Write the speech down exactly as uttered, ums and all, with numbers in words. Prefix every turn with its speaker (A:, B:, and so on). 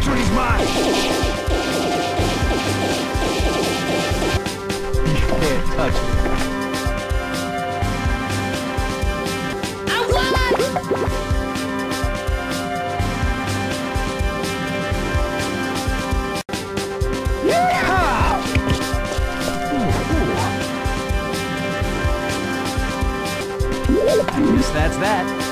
A: Victory's mine!
B: You can't touch me.
C: I won!
B: Yeehaw! I guess that's that.